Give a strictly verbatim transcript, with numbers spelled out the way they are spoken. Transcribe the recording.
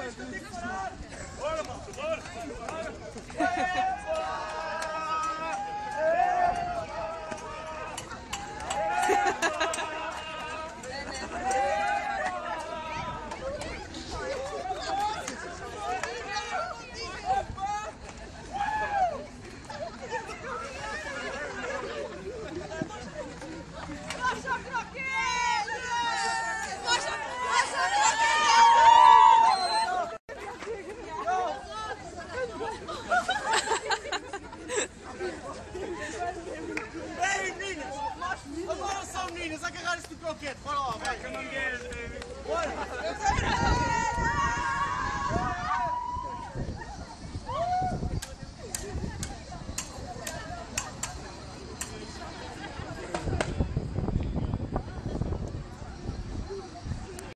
Bora, malta, bora! Agora são meninas, agarrar-se do croquete, bora lá, vai! Come on, get it, baby! Bora!